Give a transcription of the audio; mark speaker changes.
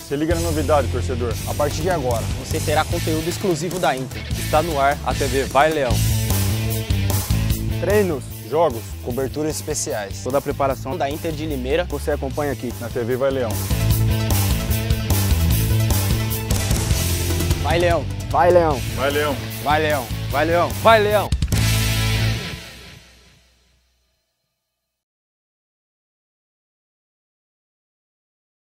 Speaker 1: Se liga na novidade, torcedor.
Speaker 2: A partir de agora, você terá conteúdo exclusivo da Inter.
Speaker 3: Está no ar a TV Vai Leão.
Speaker 1: Treinos, jogos,
Speaker 2: Coberturas especiais.
Speaker 3: Toda a preparação
Speaker 2: Da Inter de Limeira.
Speaker 3: você acompanha aqui.
Speaker 1: na TV Vai Leão.
Speaker 2: Vai, Leão!
Speaker 3: Vai Leão,
Speaker 1: Vai Leão.
Speaker 2: Vai, Leão!
Speaker 3: vai Leão, vai Leão.